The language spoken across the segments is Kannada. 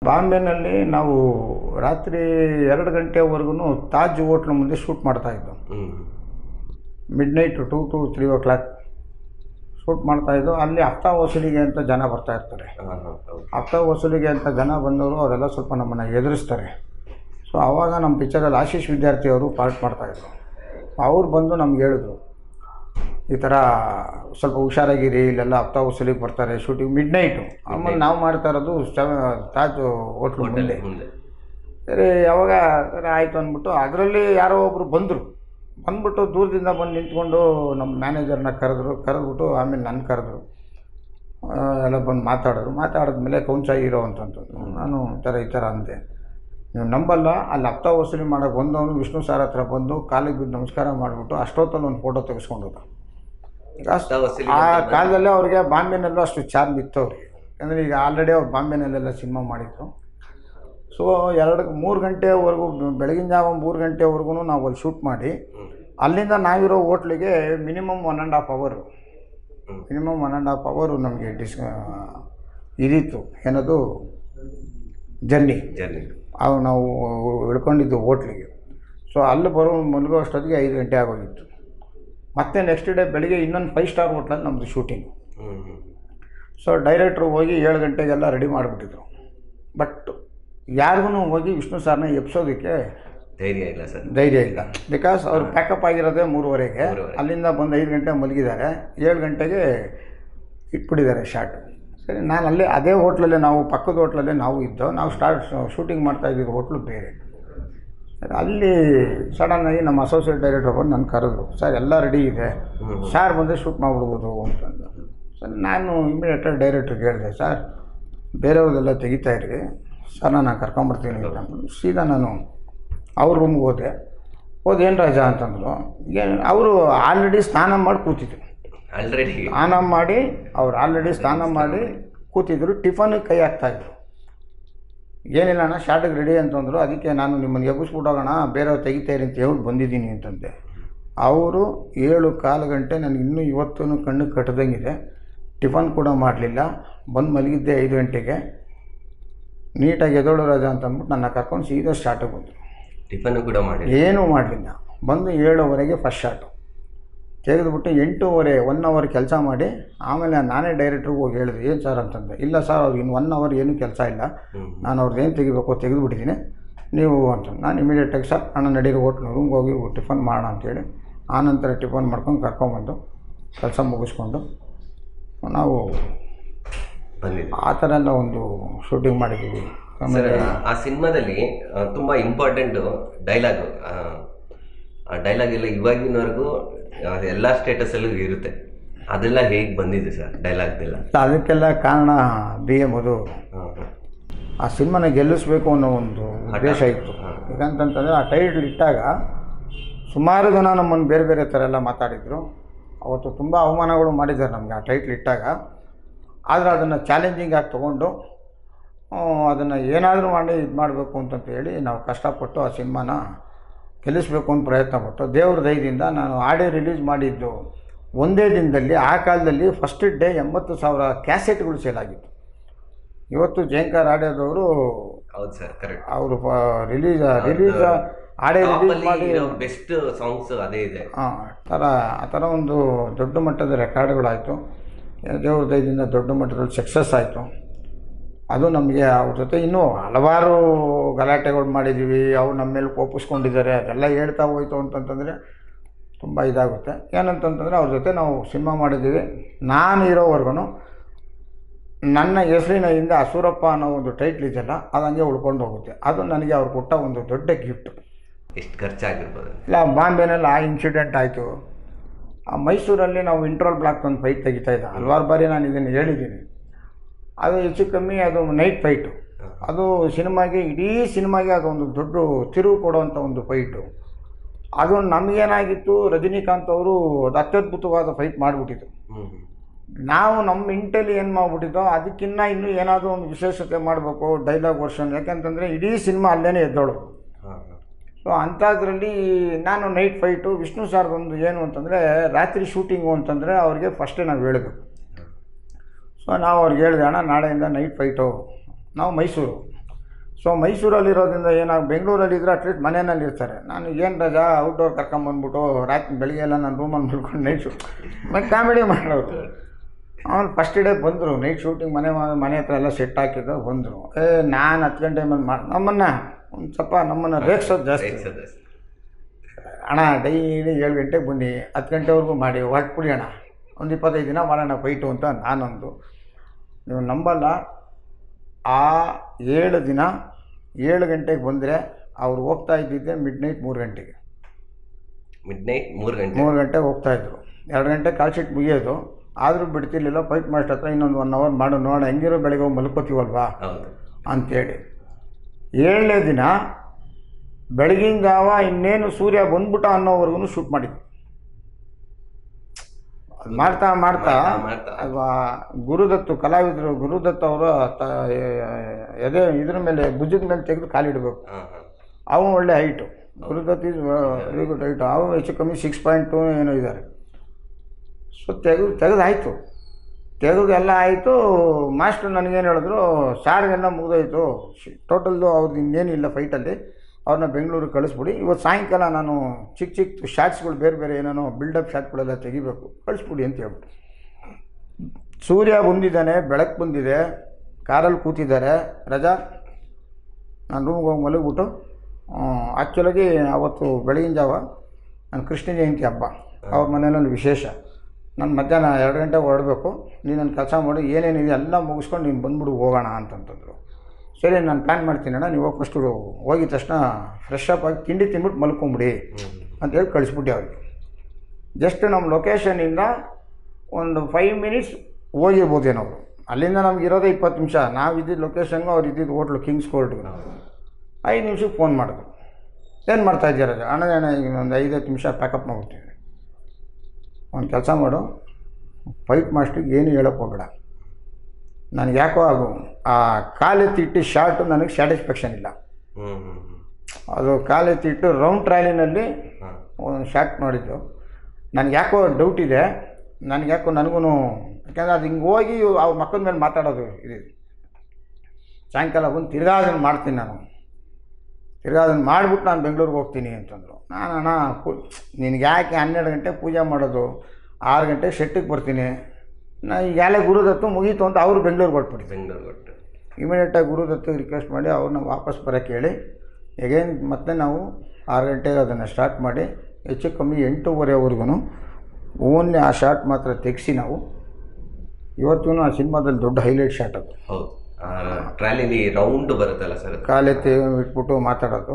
ಬಾಂಬೆನಲ್ಲಿ ನಾವು ರಾತ್ರಿ 2 ಗಂಟೆವರೆಗೂ ತಾಜ್ ಹೋಟ್ಲ್ ಮುಂದೆ ಶೂಟ್ ಮಾಡ್ತಾಯಿದ್ದು. ಮಿಡ್ನೈಟ್ 2 to 3 o'clock ಶೂಟ್ ಮಾಡ್ತಾಯಿದ್ದು. ಅಲ್ಲಿ ಹಫ್ತಾ ವಸೂಲಿಗೆ ಅಂತ ಜನ ಬರ್ತಾಯಿರ್ತಾರೆ. ಹಫ್ತಾ ವಸೂಲಿಗೆ ಅಂತ ಜನ ಬಂದವರು ಅವರೆಲ್ಲ ಸ್ವಲ್ಪ ನಮ್ಮನ್ನು ಎದುರಿಸ್ತಾರೆ. ಸೊ ಆವಾಗ ನಮ್ಮ ಪಿಕ್ಚರಲ್ಲಿ ಆಶೀಶ್ ವಿದ್ಯಾರ್ಥಿಯವರು ಪಾರ್ಟ್ ಮಾಡ್ತಾಯಿದ್ರು. ಅವ್ರು ಬಂದು ನಮ್ಗೆ ಹೇಳಿದ್ರು, ಈ ಥರ ಸ್ವಲ್ಪ ಹುಷಾರಾಗಿರಿ, ಇಲ್ಲೆಲ್ಲ ಹಫ್ತಾ ವಸೂಲಿಗೆ ಬರ್ತಾರೆ, ಶೂಟಿಂಗ್ ಮಿಡ್ನೈಟು. ಆಮೇಲೆ ನಾವು ಮಾಡ್ತಾ ಇರೋದು ತಾಜ್ ಹೋಟ್ಲು ಮುಂದೆ. ಸರಿ ಯಾವಾಗ ಆಯಿತು ಅಂದ್ಬಿಟ್ಟು ಅದರಲ್ಲಿ ಯಾರೋ ಒಬ್ಬರು ಬಂದ್ಬಿಟ್ಟು ದೂರದಿಂದ ಬಂದು ನಿಂತ್ಕೊಂಡು ನಮ್ಮ ಮ್ಯಾನೇಜರ್ನ ಕರೆದ್ಬಿಟ್ಟು ಆಮೇಲೆ ನನ್ನ ಕರೆದ್ರು. ಎಲ್ಲ ಬಂದು ಮಾತಾಡಿದ್ಮೇಲೆ ಕೌನ್ಸ ಹೀರೋ ಅಂತಂತಂದು ನಾನು ಈ ಥರ ಅಂದೆ. ನೀವು ನಂಬಲ್ಲ, ಅಲ್ಲಿ ಹಫ್ತಾ ವಸೂಲಿ ಮಾಡೋಕ್ಕೆ ಬಂದವನು ವಿಷ್ಣು ಸಾರ್ ಹತ್ರ ಬಂದು ಕಾಲಿಗೆ ಬಿದ್ದು ನಮಸ್ಕಾರ ಮಾಡಿಬಿಟ್ಟು ಅಷ್ಟೊತ್ತಲ್ಲಿ ಒಂದು ಫೋಟೋ ತೆಗೆಸ್ಕೊಂಡು ಹೋದ. ಆ ಕಾಲದಲ್ಲೇ ಅವ್ರಿಗೆ ಬಾಂಬೆನಲ್ಲೂ ಅಷ್ಟು ಚಾರ್ಮ್ ಇತ್ತು ಅವ್ರಿಗೆ. ಯಾಕಂದರೆ ಈಗ ಆಲ್ರೆಡಿ ಅವ್ರು ಬಾಂಬೆನಲ್ಲೆಲ್ಲ ಸಿನಿಮಾ ಮಾಡಿದ್ರು. ಸೊ 3 ಗಂಟೆವರೆಗೂ, ಬೆಳಗಿನ ಜಾವ 3 ಗಂಟೆವರೆಗೂ ನಾವು ಅಲ್ಲಿ ಶೂಟ್ ಮಾಡಿ ಅಲ್ಲಿಂದ ನಾವಿರೋ ಹೋಟ್ಲಿಗೆ ಮಿನಿಮಮ್ 1.5 hour ನಮಗೆ ಇದಿತ್ತು. ಏನದು ಜರ್ನಿ ಅವು ನಾವು ಇಳ್ಕೊಂಡಿದ್ದು ಹೋಟ್ಲಿಗೆ. ಸೊ ಅಲ್ಲಿ ಮಲಗೋ ಅಷ್ಟೊತ್ತಿಗೆ 5 ಗಂಟೆ ಆಗೋಗಿತ್ತು. ಮತ್ತು ನೆಕ್ಸ್ಟ್ ಡೇ ಬೆಳಿಗ್ಗೆ ಇನ್ನೊಂದು 5 star ಹೋಟ್ಲಲ್ಲಿ ನಮ್ಮದು ಶೂಟಿಂಗು. ಸೊ ಡೈರೆಕ್ಟ್ರು ಹೋಗಿ 7 ಗಂಟೆಗೆಲ್ಲ ರೆಡಿ ಮಾಡಿಬಿಟ್ಟಿದ್ರು. ಬಟ್ ಯಾರಿಗೂ ಹೋಗಿ ವಿಷ್ಣು ಸಾರ್ನ ಎಬ್ಸೋದಕ್ಕೆ ಧೈರ್ಯ ಇಲ್ಲ. ಬಿಕಾಸ್ ಅವ್ರು ಪ್ಯಾಕಪ್ ಆಗಿರೋದೇ 3:30ಗೆ. ಅಲ್ಲಿಂದ ಬಂದು 5 ಗಂಟೆ ಮಲಗಿದ್ದಾರೆ, 7 ಗಂಟೆಗೆ ಇಟ್ಬಿಟ್ಟಿದ್ದಾರೆ ಶಾರ್ಟ್. ಸರಿ, ನಾನು ಅದೇ ಹೋಟ್ಲಲ್ಲೇ, ನಾವು ಪಕ್ಕದ ಹೋಟ್ಲಲ್ಲೇ ನಾವು ಇದ್ದೋ. ನಾವು ಶೂಟಿಂಗ್ ಮಾಡ್ತಾಯಿದ್ದಿದ್ದು ಹೋಟ್ಲು ಬೇರೆ. ಅಲ್ಲಿ ಸಡನ್ನಾಗಿ ನಮ್ಮ ಅಸೋಸಿಯೇಟ್ ಡೈರೆಕ್ಟರ್ ಬಂದು ನನ್ನ ಕರೆದ್ರು, ಸರ್ ಎಲ್ಲ ರೆಡಿ ಇದೆ, ಸಾರ್ ಬಂದರೆ ಶೂಟ್ ಮಾಡಿಬಿಡ್ಬೋದು ಅಂತಂದು. ಸರ್ ನಾನು ಇಮಿಡಿಯೇಟಾಗಿ ಡೈರೆಕ್ಟ್ರಿಗೆ ಹೇಳಿದೆ, ಸರ್ ಬೇರೆಯವ್ರದ್ದೆಲ್ಲ ತೆಗಿತಾಯಿರಿ ಸರ್, ನಾನು ಕರ್ಕೊಂಬರ್ತೀನಿ ಅಂತಂದು. ಸೀದಾ ನಾನು ಅವ್ರ ರೂಮ್ಗೆ ಹೋದೇನು ರಾಜ ಅಂತಂದರು. ಅವರು ಆಲ್ರೆಡಿ ಸ್ನಾನ ಮಾಡಿ ಕೂತಿದ್ರು. ಸ್ನಾನ ಮಾಡಿ ಕೂತಿದ್ರು. ಟಿಫನ್ಗೆ ಕೈ ಹಾಕ್ತಾಯಿದ್ರು. ಏನಿಲ್ಲ ಅಣ್ಣ ಶಾರ್ಟಿಗೆ ರೆಡಿ ಅಂತಂದರು. ಅದಕ್ಕೆ ನಾನು ನಿಮ್ಮನ್ನು ಎಬ್ಬಿಸ್ಬಿಟ್ಟೋಗೋಣ, ಬೇರೆಯವ್ರು ತೆಗಿತಾಯಿರಿ ಅಂತ ಹೇಳ್ಬಿಟ್ಟು ಬಂದಿದ್ದೀನಿ ಅಂತಂದೆ. ಅವರು 7-1/4 ಗಂಟೆ ನನಗೆ ಇನ್ನೂ ಇವತ್ತೂ ಕಣ್ಣು ಕಟ್ಟದಂಗಿದೆ. ಟಿಫನ್ ಕೂಡ ಮಾಡಲಿಲ್ಲ, ಬಂದು ಮಲಗಿದ್ದೆ 5 ಗಂಟೆಗೆ. ನೀಟಾಗಿ ಎದೋಳು ರಾಜ ಅಂತಂದ್ಬಿಟ್ಟು ನನ್ನ ಕರ್ಕೊಂಡು ಸೀದಾ ಸ್ಟಾರ್ಟಿಗೆ ಬಂದರು. ಟಿಫನ್ ಕೂಡ ಏನೂ ಮಾಡಲಿಲ್ಲ. ಬಂದು 7:15ಗೆ ಫಸ್ಟ್ ಶಾರ್ಟು ತೆಗೆದುಬಿಟ್ಟು 8:30 1 hour ಕೆಲಸ ಮಾಡಿ ಆಮೇಲೆ ನಾನೇ ಡೈರೆಕ್ಟ್ರಿಗೆ ಹೋಗಿ ಹೇಳಿದೆ, ಏನು ಸರ್ ಅಂತಂದೆ. ಇಲ್ಲ ಸರ್, ಅವ್ರಿಗೆ ಇನ್ನು 1 hour ಏನೂ ಕೆಲಸ ಇಲ್ಲ, ನಾನು ಅವ್ರದ್ದು ಏನು ತೆಗಿಬೇಕು ತೆಗೆದುಬಿಟ್ಟಿದ್ದೀನಿ ನೀವು ಅಂತ. ನಾನು ಇಮಿಡಿಯೇಟಾಗಿ ಸರ್ ಅಣ್ಣ ನಡೀರಿ ರೂಮ್ಗೆ ಹೋಗಿ ಟಿಫನ್ ಮಾಡೋಣ ಅಂತೇಳಿ ಆನಂತರ ಟಿಫನ್ ಮಾಡ್ಕೊಂಡು ಕರ್ಕೊಂಬಂದು ಕೆಲಸ ಮುಗಿಸ್ಕೊಂಡು ನಾವು ಆ ಥರ ಎಲ್ಲ ಒಂದು ಶೂಟಿಂಗ್ ಮಾಡಿದ್ದೀವಿ. ಆಮೇಲೆ ಆ ಸಿನಿಮಾದಲ್ಲಿ ತುಂಬ ಇಂಪಾರ್ಟೆಂಟು ಡೈಲಾಗು, ಆ ಡೈಲಾಗ್ ಎಲ್ಲ ಇವಾಗಿನವರೆಗೂ ಎಲ್ಲ ಸ್ಟೇಟಸಲ್ಲೂ ಇರುತ್ತೆ. ಅದೆಲ್ಲ ಹೇಗೆ ಬಂದಿದೆ ಸರ್ ಡೈಲಾಗ್ದೆಲ್ಲ? ಅದಕ್ಕೆಲ್ಲ ಕಾರಣ ಮಧು. ಆ ಸಿನಿಮಾನ ಗೆಲ್ಲಿಸ್ಬೇಕು ಅನ್ನೋ ಒಂದು ಉದ್ದೇಶ ಇತ್ತು. ಯಾಕಂತಂತಂದರೆ ಆ ಟೈಟ್ಲ್ ಇಟ್ಟಾಗ ಸುಮಾರು ಜನ ನಮ್ಮನ್ನು ಬೇರೆ ಬೇರೆ ಥರ ಎಲ್ಲ ಮಾತಾಡಿದರು. ಅವತ್ತು ತುಂಬ ಅವಮಾನಗಳು ಮಾಡಿದ್ದಾರೆ ನಮಗೆ ಆ ಟೈಟ್ಲ್ ಇಟ್ಟಾಗ. ಆದರೆ ಅದನ್ನು ಚಾಲೆಂಜಿಂಗ್ ಆಗಿ ತೊಗೊಂಡು ಅದನ್ನು ಏನಾದರೂ ಮಾಡಿ ಇದು ಮಾಡಬೇಕು ಅಂತಂತ ಹೇಳಿ ನಾವು ಕಷ್ಟಪಟ್ಟು ಆ ಸಿನಿಮಾನ ಗೆಲ್ಲಿಸ್ಬೇಕು ಅಂತ ಪ್ರಯತ್ನ ಪಟ್ಟು ದೇವ್ರ ದಯದಿಂದ ನಾನು ಆಡಿಯೋ ರಿಲೀಸ್ ಮಾಡಿದ್ದು ಒಂದೇ ದಿನದಲ್ಲಿ. ಆ ಕಾಲದಲ್ಲಿ ಫಸ್ಟ್ ಡೇ 80,000 ಕ್ಯಾಸೆಟ್ಗಳು ಸೇಲ್ ಆಗಿತ್ತು. ಇವತ್ತು ಜಯಂಕರ್ ಆಡಿಯೋದವರು ಹೌದು ಸರ್, ಕರೆಕ್ಟ್, ಅವರು ರಿಲೀಸ್ ಆಡಿಯೋ ರಿಲೀಸ್ ಮಾಡಿ ಬೆಸ್ಟ್ ಸಾಂಗ್ಸ್ ಅದೇ ಇದೆ. ಆ ಥರ ಒಂದು ದೊಡ್ಡ ಮಟ್ಟದ ರೆಕಾರ್ಡ್ಗಳಾಯಿತು. ದೇವ್ರ ದಯದಿಂದ ದೊಡ್ಡ ಮಟ್ಟದಲ್ಲಿ ಸಕ್ಸಸ್ ಆಯಿತು. ಅದು ನಮಗೆ ಅವ್ರ ಜೊತೆ ಇನ್ನೂ ಹಲವಾರು ಗಲಾಟೆಗಳು ಮಾಡಿದ್ದೀವಿ. ಅವ್ರು ನಮ್ಮ ಮೇಲೆ ಕೋಪಿಸ್ಕೊಂಡಿದ್ದಾರೆ. ಅದೆಲ್ಲ ಹೇಳ್ತಾ ಹೋಯ್ತು ಅಂತಂತಂದರೆ ತುಂಬ ಇದಾಗುತ್ತೆ. ಏನಂತಂತಂದರೆ ಅವ್ರ ಜೊತೆ ನಾವು ಸಿನಿಮಾ ಮಾಡಿದ್ದೀವಿ. ನಾನು ಇರೋವರೆಗೂ ನನ್ನ ಹೆಸರಿನ ಹಿಂದೆ ಅಸುರಪ್ಪ ಅನ್ನೋ ಒಂದು ಟೈಟ್ಲ್ ಇದೆಯಲ್ಲ, ಅದು ಹಂಗೆ ಉಳ್ಕೊಂಡು ಹೋಗುತ್ತೆ. ಅದು ನನಗೆ ಅವ್ರು ಕೊಟ್ಟ ಒಂದು ದೊಡ್ಡ ಗಿಫ್ಟ್. ಎಷ್ಟು ಖರ್ಚಾಗಿರ್ಬೋದು? ಇಲ್ಲ, ಬಾಂಬೆನಲ್ಲಿ ಆ ಇನ್ಸಿಡೆಂಟ್ ಆಯಿತು. ಮೈಸೂರಲ್ಲಿ ನಾವು ಇಂಟ್ರೋಲ್ ಬ್ಲಾಕ್ ಒಂದು ಫೈಟ್ ತೆಗಿತಾಯಿದ್ದೆ. ಹಲವಾರು ಬಾರಿ ನಾನು ಇದನ್ನು ಹೇಳಿದ್ದೀನಿ. ಅದು ಹೆಚ್ಚು ಕಮ್ಮಿ ಅದು ನೈಟ್ ಫೈಟು. ಅದು ಸಿನಿಮಾಗೆ, ಇಡೀ ಸಿನಿಮಾಗೆ ಅದೊಂದು ದೊಡ್ಡ ತಿರುವು ಕೊಡುವಂಥ ಒಂದು ಫೈಟು. ಅದು ನಮಗೇನಾಗಿತ್ತು, ರಜನಿಕಾಂತ್ ಅವರು ಅದು ಅತ್ಯದ್ಭುತವಾದ ಫೈಟ್ ಮಾಡಿಬಿಟ್ಟಿದ್ರು. ನಾವು ನಮ್ಮ ಇಂಟಲ್ಲಿ ಏನು ಮಾಡಿಬಿಟ್ಟಿದ್ದೋ ಅದಕ್ಕಿಂತ ಇನ್ನೂ ಏನಾದರೂ ಒಂದು ವಿಶೇಷತೆ ಮಾಡಬೇಕು ಡೈಲಾಗ್ ವರ್ಷನ್. ಯಾಕೆಂತಂದರೆ ಇಡೀ ಸಿನಿಮಾ ಅಲ್ಲೇ ಎದ್ದೋಳು. ಸೊ ಅಂಥದ್ರಲ್ಲಿ ನಾನು ನೈಟ್ ಫೈಟು ವಿಷ್ಣು ಸಾರ್ದೊಂದು ಏನು ಅಂತಂದರೆ ರಾತ್ರಿ ಶೂಟಿಂಗು ಅಂತಂದರೆ ಅವ್ರಿಗೆ ಫಸ್ಟೇ ನಾವು ಹೇಳಬೇಕು. ಸೊ ನಾವು ಅವ್ರಿಗೆ ಹೇಳಿದೆ, ಅಣ್ಣ ನಾಳೆಯಿಂದ ನೈಟ್ ಫೈಟು, ನಾವು ಮೈಸೂರು ಸೊ ಮೈಸೂರಲ್ಲಿರೋದ್ರಿಂದ ಏನಾಗ ಬೆಂಗಳೂರಲ್ಲಿದ್ದರೆ ಅಟ್ಲೀಸ್ಟ್ ಮನೆಯಲ್ಲಿ ಇರ್ತಾರೆ. ನಾನು ಏನು ರಜಾ ಔಟ್ಡೋರ್ ಕರ್ಕೊಂಬಂದ್ಬಿಟ್ಟು ರಾತ್ರಿ ಬೆಳಿಗ್ಗೆ ಎಲ್ಲ ನಾನು ರೂಮಲ್ಲಿ ಮಲ್ಕೊಂಡು ನೈಟ್ ಶೂಟ್ ಮತ್ತು ಕಾಮಿಡಿ ಮಾಡೋರು. ಅವ್ನು ಫಸ್ಟ್ ಡೇ ಬಂದರು, ನೈಟ್ ಶೂಟಿಂಗ್ ಮನೆ ಹತ್ರ ಎಲ್ಲ ಸೆಟ್ ಹಾಕಿದ್ದು ಬಂದರು. ನಾನು 10 ಗಂಟೆ ಮೇಲೆ ನಮ್ಮನ್ನು ಒಂದು ಸ್ವಲ್ಪ ನಮ್ಮನ್ನು ರೇಗ್ಸೋದು ಜಾಸ್ತಿ. ಅಣ್ಣ ಡೈಲಿ 7 ಗಂಟೆಗೆ ಬನ್ನಿ, 10 ಗಂಟೆವರೆಗೂ ಮಾಡಿ ಹೊರಟ್ಬಿಡಿ ಅಣ್ಣ, ಒಂದು 25 ದಿನ ಮಾಡೋಣ ಫೈಟು ಅಂತ ನಾನೊಂದು. ನೀವು ನಂಬಲ್ಲ, ಆ 7 ದಿನ 7 ಗಂಟೆಗೆ ಬಂದರೆ ಅವ್ರು ಹೋಗ್ತಾ ಇದ್ದಿದ್ದೆ ಮಿಡ್ನೈಟ್ 3 ಗಂಟೆಗೆ. ಮಿಡ್ನೈಟ್ 3 ಗಂಟೆಗೆ ಹೋಗ್ತಾಯಿದ್ರು. 2 ಗಂಟೆ ಕಾಲ್ ಶೀಟ್ ಮುಗಿಯೋದು, ಆದರೂ ಬಿಡ್ತಿರ್ಲಿಲ್ಲ. ಫೈಟ್ ಮಾಸ್ಟರ್ ಹತ್ರ ಇನ್ನೊಂದು 1 ಅವರ್ ಮಾಡು ನೋಡೋಣ, ಹೆಂಗಿರೋ ಬೆಳಗ್ಗೆ ಹೋಗಿ ಮಲ್ಕೋತೀವಲ್ವಾ ಅಂಥೇಳಿ. 7ನೇ ದಿನ ಬೆಳಗಿನ ಜಾವ ಇನ್ನೇನು ಸೂರ್ಯ ಬಂದ್ಬಿಟ್ಟ ಅನ್ನೋವರೆಗೂ ಶೂಟ್ ಮಾಡಿದ್ವಿ. ಅದು ಮಾಡ್ತಾ ಮಾಡ್ತಾ ಗುರುದತ್ತು ಕಲಾವಿದರು, ಗುರುದತ್ ಅವರು ಎದೆ ಇದ್ರ ಮೇಲೆ ಭುಜದ ಮೇಲೆ ತೆಗೆದು ಕಾಲಿಡಬೇಕು. ಅವನು ಒಳ್ಳೆ height, Gurudatt is very good height. ಅವು ಹೆಚ್ಚು ಕಮ್ಮಿ 6.2 ಏನೋ ಇದ್ದಾರೆ. ಸೊ ತೆಗೆದಾಯಿತು, ತೆಗೆದು ಎಲ್ಲ ಆಯಿತು. ಮಾಸ್ಟ್ರು ನನಗೇನು ಹೇಳಿದ್ರು, ಸಾರಿಗೆಲ್ಲ ಮುಗಿದೋಯ್ತು, ಟೋಟಲ್ದು ಅವ್ರದ್ದು ಇನ್ನೇನಿಲ್ಲ ಫೈಟಲ್ಲಿ, ಅವ್ರನ್ನ ಬೆಂಗಳೂರಿಗೆ ಕಳಿಸ್ಬಿಡಿ. ಇವತ್ತು ಸಾಯಂಕಾಲ ನಾನು ಚಿಕ್ಕ ಚಿಕ್ಕ ಶಾರ್ಟ್ಸ್ಗಳು ಬೇರೆ ಬೇರೆ ಏನೇನೋ ಬಿಲ್ಡಪ್ ಶಾರ್ಟ್ಗಳೆಲ್ಲ ತೆಗಿಬೇಕು, ಕಳಿಸ್ಬಿಡಿ ಅಂತ ಹೇಳ್ಬಿಟ್ಟು. ಸೂರ್ಯ ಬಂದಿದ್ದಾನೆ, ಬೆಳಕು ಬಂದಿದೆ, ಕಾರಲ್ಲಿ ಕೂತಿದ್ದಾರೆ. ರಜಾ ನಾನು ರೂಮ್ಗೆ ಹೋಗಿ ಮಲಗಿಬಿಟ್ಟು, ಆ್ಯಕ್ಚುಲಾಗಿ ಅವತ್ತು ಬೆಳಗಿನ ಜಾವ ನಾನು ಕೃಷ್ಣ ಜಯಂತಿ ಹಬ್ಬ, ಅವ್ರ ಮನೆಯಲ್ಲಿ ವಿಶೇಷ. ನಾನು ಮಧ್ಯಾಹ್ನ 2 ಗಂಟೆಗೆ ಹೊರಡಬೇಕು, ನೀನು ನನ್ನ ಕೆಲಸ ಮಾಡಿ ಏನೇನಿದೆ ಎಲ್ಲ ಮುಗಿಸ್ಕೊಂಡು ನೀನು ಬಂದ್ಬಿಡು ಹೋಗೋಣ ಅಂತಂತಂದರು. ಸರಿ ನಾನು ಪ್ಲ್ಯಾನ್ ಮಾಡ್ತೀನಿ ಅಣ್ಣ, ನೀವು ಫಸ್ಟು ಹೋಗಿದ ತಕ್ಷಣ ಫ್ರೆಶ್ ಅಪ್ ಆಗಿ ತಿಂಡಿ ತಿಂದ್ಬಿಟ್ಟು ಮಲ್ಕೊಂಬಿಡಿ ಅಂತೇಳಿ ಕಳಿಸ್ಬಿಟ್ಟೆ ಅವ್ರಿಗೆ. ಜಸ್ಟ್ ನಮ್ಮ ಲೊಕೇಶನಿಂದ ಒಂದು 5 ಮಿನಿಟ್ಸ್ ಹೋಗಿರ್ಬೋದೇನೋ ಅವರು. ಅಲ್ಲಿಂದ ನಮ್ಗೆ ಇರೋದೇ 20 ನಿಮಿಷ. ನಾವು ಇದ್ದಿದ್ದು ಲೊಕೇಶನ್ಗೂ ಅವ್ರು ಇದ್ದಿದ್ದು ಹೋಟ್ಲು ಕಿಂಗ್ಸ್ ಕೋರ್ಟ್ಗೆ. 5 ನಿಮಿಷಕ್ಕೆ ಫೋನ್ ಮಾಡಿದ್ರು, ಏನು ಮಾಡ್ತಾಯಿದ್ದೀರ ಅಣ್ಣ? ಈಗ ಒಂದು 5-10 ನಿಮಿಷ ಪ್ಯಾಕಪ್ ಮಾಡ್ಬಿಡ್ತೀನಿ. ಒಂದು ಕೆಲಸ ಮಾಡು, ಫೈಟ್ ಮಾಸ್ಟ್ರಿಗೆ ಏನು ಹೇಳೋಕ್ಕೆ ಹೋಗಬೇಡ. ನನಗೆ ಯಾಕೋ ಆ ಕಾಲೆತ್ತಿಟ್ಟು ಶಾರ್ಟು ನನಗೆ ಸ್ಯಾಟಿಸ್ಫ್ಯಾಕ್ಷನ್ ಇಲ್ಲ. ಅದು ಕಾಲೆತ್ತಿಟ್ಟು ರೌಂಡ್ ಟ್ರಾಲಿನಲ್ಲಿ ಒಂದು ಶಾರ್ಟ್ ಮಾಡಿದ್ದು ನನಗೆ ಯಾಕೋ ಡೌಟ್ ಇದೆ. ನನಗೂ ಯಾಕೆಂದರೆ ಅದು ಹಿಂಗೆ ಹೋಗಿ ಅವ್ರ ಮಕ್ಕಳ ಮೇಲೆ ಮಾತಾಡೋದು ಇದೆ. ಸಾಯಂಕಾಲ ಬಂದು ತಿರ್ಗಾ ಅದನ್ನು ಮಾಡ್ತೀನಿ ನಾನು, ತಿರ್ಗಾ ಅದನ್ನು ಮಾಡಿಬಿಟ್ಟು ನಾನು ಬೆಂಗಳೂರಿಗೆ ಹೋಗ್ತೀನಿ ಅಂತಂದರು. ನಾನು ಅಣ್ಣ ನಿನಗೆ ಯಾಕೆ 12 ಗಂಟೆ ಪೂಜೆ ಮಾಡೋದು, 6 ಗಂಟೆಗೆ ಶೆಟ್ಟಿಗೆ ಬರ್ತೀನಿ. ನಾನು ಈಗಾಗಲೇ ಗುರುದತ್ತು ಮುಗೀತು ಅಂತ ಅವರು ಬೆಂಗಳೂರಿಗೆ ಹೊರಟ್ಬಿಟ್ಟು ಇಮಿಡಿಯೇಟಾಗಿ ಗುರುದತ್ತು ರಿಕ್ವೆಸ್ಟ್ ಮಾಡಿ ಅವ್ರನ್ನ ವಾಪಸ್ ಬರೋಕ್ಕೆ ಹೇಳಿ ಎಗೇನ್ ಮತ್ತೆ ನಾವು 6 ಗಂಟೆಗೆ ಅದನ್ನು ಸ್ಟಾರ್ಟ್ ಮಾಡಿ ಹೆಚ್ಚು ಕಮ್ಮಿ 8:30ವರೆಗೂ ಓನ್ಲಿ ಆ ಶಾಟ್ ಮಾತ್ರ ತೆಗೆಸಿ ನಾವು ಇವತ್ತೂ ಆ ಸಿನಿಮಾದಲ್ಲಿ ದೊಡ್ಡ ಹೈಲೈಟ್ ಶಾಟ್ ಅದು. ಹೌದು, ಟ್ರಾಲಿಲಿ ರೌಂಡ್ ಬರುತ್ತಲ್ಲ ಸರ್, ಕಾಲೆತ್ತಿ ಇಟ್ಬಿಟ್ಟು ಮಾತಾಡೋದು.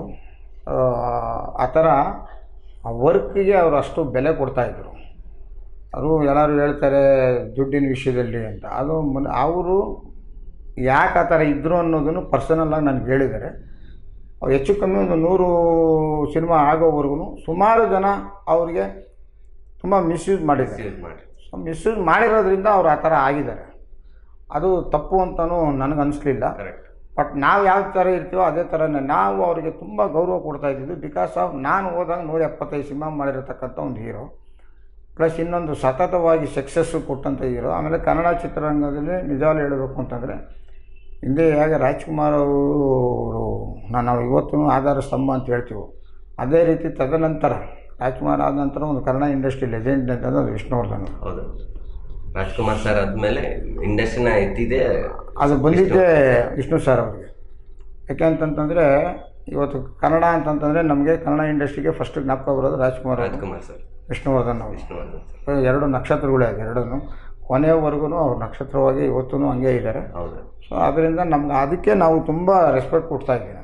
ಆ ಥರ ಆ ವರ್ಕಿಗೆ ಅವರು ಅಷ್ಟು ಬೆಲೆ ಕೊಡ್ತಾಯಿದ್ರು. ಅವರು ಎಲ್ಲರೂ ಹೇಳ್ತಾರೆ ದುಡ್ಡಿನ ವಿಷಯದಲ್ಲಿ ಅಂತ. ಅದು ಅವರು ಯಾಕೆ ಆ ಥರ ಇದ್ದರು ಅನ್ನೋದನ್ನು ಪರ್ಸನಲ್ಲಾಗಿ ನನಗೆ ಹೇಳಿದ್ದಾರೆ. ಅವ್ರು ಹೆಚ್ಚು ಕಮ್ಮಿ ಒಂದು 100 ಸಿನಿಮಾ ಆಗೋವರೆಗೂ ಸುಮಾರು ಜನ ಅವರಿಗೆ ತುಂಬ ಮಿಸ್ಯೂಸ್ ಮಾಡಿದ್ದಾರೆ. ಮಿಸ್ಯೂಸ್ ಮಾಡಿರೋದ್ರಿಂದ ಅವ್ರು ಆ ಥರ ಆಗಿದ್ದಾರೆ. ಅದು ತಪ್ಪು ಅಂತಲೂ ನನಗೆ ಅನಿಸ್ಲಿಲ್ಲ. ಬಟ್ ನಾವು ಯಾವ ಥರ ಇರ್ತೀವೋ ಅದೇ ಥರನೇ ನಾವು ಅವರಿಗೆ ತುಂಬ ಗೌರವ ಕೊಡ್ತಾ ಇದ್ದಿದ್ದು. ಬಿಕಾಸ್ ಆಫ್ ನಾನು ಹೋದಾಗ 175 ಸಿನಿಮಾ ಮಾಡಿರತಕ್ಕಂಥ ಒಂದು ಹೀರೋ, ಪ್ಲಸ್ ಇನ್ನೊಂದು ಸತತವಾಗಿ ಸಕ್ಸಸ್ಸು ಕೊಟ್ಟಂಥ ಹೀರೋ. ಆಮೇಲೆ ಕನ್ನಡ ಚಿತ್ರರಂಗದಲ್ಲಿ ನಿಜವಾಗ್ಲೂ ಹೇಳಬೇಕು ಅಂತಂದರೆ ಹಿಂದೆ ಹೇಗೆ ರಾಜ್ಕುಮಾರ್ ಅವರು ನಾವು ಇವತ್ತೂ ಆಧಾರ ಸ್ತಂಭ ಅಂತ ಹೇಳ್ತೀವಿ, ಅದೇ ರೀತಿ ತದನಂತರ ರಾಜ್ಕುಮಾರ್ ಆದ ನಂತರ ಒಂದು ಕನ್ನಡ ಇಂಡಸ್ಟ್ರಿ ಲೆಜೆಂಡ್ ಅಂತಂದರೆ ಅದು ವಿಷ್ಣುವರ್ಧನ್. ಹೌದು, ರಾಜ್ಕುಮಾರ್ ಸರ್ ಆದಮೇಲೆ ಇಂಡಸ್ಟ್ರಿನ ಎತ್ತಿದೆ ಅದು ಬಂದಿದ್ದೇ ವಿಷ್ಣು ಸರ್ ಅವರಿಗೆ. ಯಾಕೆ ಅಂತಂತಂದರೆ ಇವತ್ತು ಕನ್ನಡ ಅಂತಂತಂದರೆ ನಮಗೆ ಕನ್ನಡ ಇಂಡಸ್ಟ್ರಿಗೆ ಫಸ್ಟ್ ಜ್ಞಾಪಕ ಬರೋದು ರಾಜ್ಕುಮಾರ್ ಸರ್, ವಿಷ್ಣುವರ್ಧನ್ ಅವರು. 2 ನಕ್ಷತ್ರಗಳೇ ಅದು, ಎರಡೂ ಕೊನೆಯವರೆಗೂ ಅವ್ರು ನಕ್ಷತ್ರವಾಗಿ ಇವತ್ತೂ ಹಂಗೆ ಇದ್ದಾರೆ. ಹೌದು. ಸೊ ಅದರಿಂದ ನಮ್ಗೆ ಅದಕ್ಕೆ ನಾವು ತುಂಬ ರೆಸ್ಪೆಕ್ಟ್ ಕೊಡ್ತಾಯಿದ್ದೀವಿ.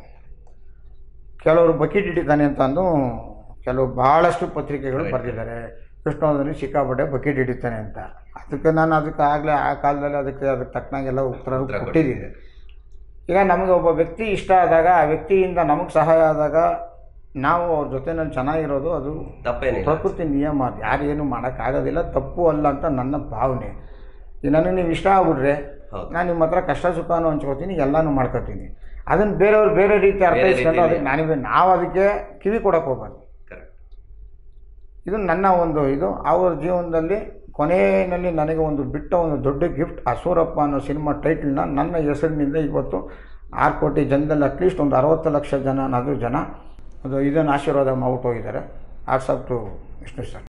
ಕೆಲವರು ಬಕೆಟ್ ಹಿಡಿತಾನೆ ಅಂತ ಅಂದು ಕೆಲವು ಭಾಳಷ್ಟು ಪತ್ರಿಕೆಗಳು ಬರೆದಿದ್ದಾರೆ, ವಿಷ್ಣುವರ್ಧನ್ ಸಿಕ್ಕಾಪಟ್ಟೆ ಬಕೆಟ್ ಹಿಡಿತಾನೆ ಅಂತ. ಅದಕ್ಕೆ ನಾನು ಆಗಲೇ ಆ ಕಾಲದಲ್ಲಿ ಅದಕ್ಕೆ ತಕ್ಕನಾಗೆಲ್ಲ ಉತ್ತರ ಕೊಟ್ಟಿದ್ದೀನಿ. ಈಗ ನಮಗೆ ಒಬ್ಬ ವ್ಯಕ್ತಿ ಇಷ್ಟ ಆದಾಗ, ಆ ವ್ಯಕ್ತಿಯಿಂದ ನಮಗೆ ಸಹಾಯ ಆದಾಗ ನಾವು ಅವ್ರ ಜೊತೆನಲ್ಲಿ ಚೆನ್ನಾಗಿರೋದು ಅದು ತಪ್ಪೇನಿಲ್ಲ, ಪ್ರಕೃತಿ ನಿಯಮ. ಅದು ಯಾರು ಏನು ಮಾಡೋಕ್ಕಾಗೋದಿಲ್ಲ, ತಪ್ಪು ಅಲ್ಲ ಅಂತ ನನ್ನ ಭಾವನೆ. ಈಗ ನನಗೆ ನೀವು ಇಷ್ಟ ಆಗ್ಬಿಟ್ರೆ ನಾನು ನಿಮ್ಮ ಹತ್ರ ಕಷ್ಟ ಸುಖನೂ ಹಂಚ್ಕೋತೀನಿ, ಎಲ್ಲನೂ ಮಾಡ್ಕೊತೀನಿ. ಅದನ್ನು ಬೇರೆಯವ್ರು ಬೇರೆ ರೀತಿ ಅರ್ಥೈಸ್ಕೊಂಡು ಅದಕ್ಕೆ ನಾವು ಅದಕ್ಕೆ ಕಿವಿ ಕೊಡೋಕೆ ಹೋಗ್ಬಾರ್ದು. ಇದು ನನ್ನ ಒಂದು ಇದು. ಅವ್ರ ಜೀವನದಲ್ಲಿ ಕೊನೆಯಲ್ಲಿ ನನಗೆ ಒಂದು ಬಿಟ್ಟ ಒಂದು ದೊಡ್ಡ ಗಿಫ್ಟ್ ಅಸೂರಪ್ಪ ಅನ್ನೋ ಸಿನಿಮಾ ಟೈಟಲ್ನ ನನ್ನ ಹೆಸರಿನಿಂದ ಇವತ್ತು 6 ಕೋಟಿ ಜನದಲ್ಲಿ ಅಟ್ಲೀಸ್ಟ್ ಒಂದು 60 ಲಕ್ಷ ಜನನಾದರೂ ಜನ ಅದು ಇದನ್ನು ಆಶೀರ್ವಾದ ಮಾಡ್ಬಿಟ್ಟು ಹೋಗಿದ್ದಾರೆ. Hats off to Vishnu sir.